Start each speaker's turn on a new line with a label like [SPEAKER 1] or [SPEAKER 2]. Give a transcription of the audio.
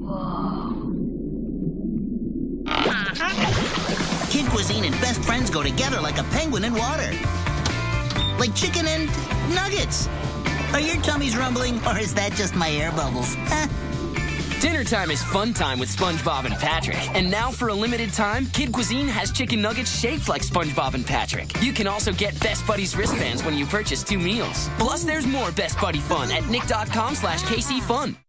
[SPEAKER 1] Kid Cuisine and best friends go together like a penguin and water. Like chicken and nuggets. Are your tummies rumbling, or is that just my air bubbles?
[SPEAKER 2] Dinner time is fun time with SpongeBob and Patrick. And now for a limited time, Kid Cuisine has chicken nuggets shaped like SpongeBob and Patrick. You can also get Best Buddies wristbands when you purchase 2 meals. Plus, there's more Best Buddy fun at nick.com/KCFun.